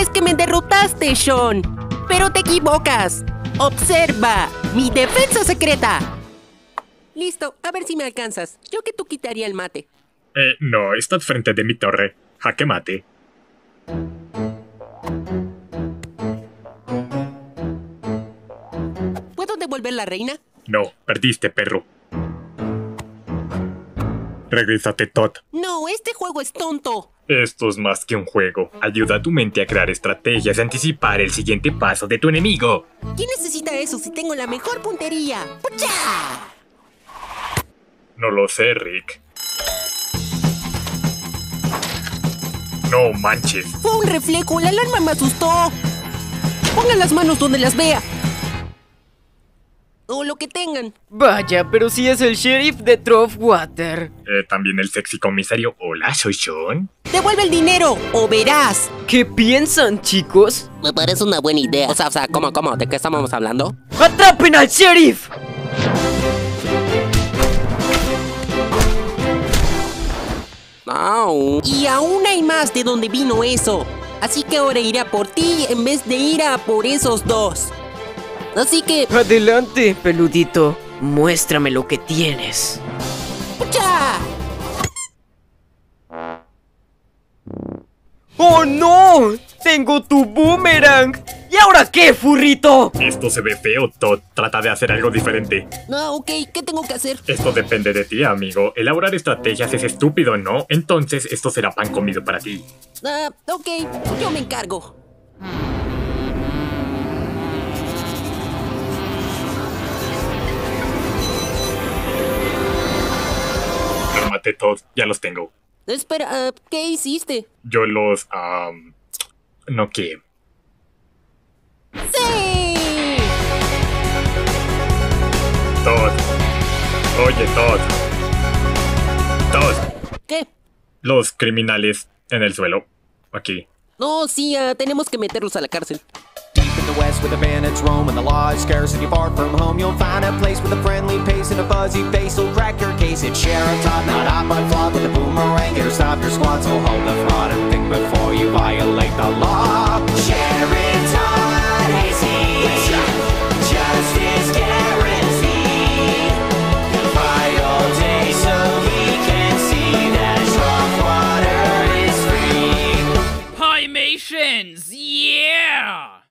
crees que me derrotaste, Sean? Pero te equivocas. Observa, mi defensa secreta. Listo, a ver si me alcanzas. Yo que tú quitaría el mate. No, estás frente de mi torre. Jaque mate. ¿Puedo devolver la reina? No, perdiste, perro. Regrésate, Todd. No, este juego es tonto. Esto es más que un juego. Ayuda a tu mente a crear estrategias y anticipar el siguiente paso de tu enemigo. ¿Quién necesita eso si tengo la mejor puntería? ¡Pucha! No lo sé, Rick. No manches. Fue un reflejo, la alarma me asustó. Pongan las manos donde las vea. O lo que tengan. Vaya, pero si es el sheriff de Trough-Water. También el sexy comisario. Hola, soy Sean. ¡Devuelve el dinero o verás! ¿Qué piensan, chicos? Me parece una buena idea. O sea, ¿cómo? ¿De qué estamos hablando? ¡Atrapen al sheriff! Oh. Y aún hay más de donde vino eso. Así que ahora iré a por ti en vez de ir a por esos dos. Así que... Adelante, peludito. Muéstrame lo que tienes. ¡pucha! ¡Oh, no! ¡Tengo tu boomerang! ¿Y ahora qué, furrito? Esto se ve feo, Todd. Trata de hacer algo diferente. No, ok, ¿qué tengo que hacer? Esto depende de ti, amigo. Elaborar estrategias es estúpido, ¿no? Entonces, esto será pan comido para ti. Ok, yo me encargo. Cálmate, Todd. Ya los tengo. Espera, ¿qué hiciste? Yo los... no qué. ¡Sí! Todd. Oye, Todd. Todd. ¿Qué? Los criminales en el suelo. Aquí. No, sí, tenemos que meterlos a la cárcel. Deep in the west where the bandits roam and the law is scarce and you're far from home, you'll find a place with a friendly pace and a fuzzy face will crack your case. It's Sheriff Todd, not hot but flawed with a boomerang. Here to stop your squad, so hold the fraud and think before you violate the law. Sheriff Todd, is he? Justice guaranteed. He'll fight all day so he can see that Trough-Water is free. Pymations, yeah!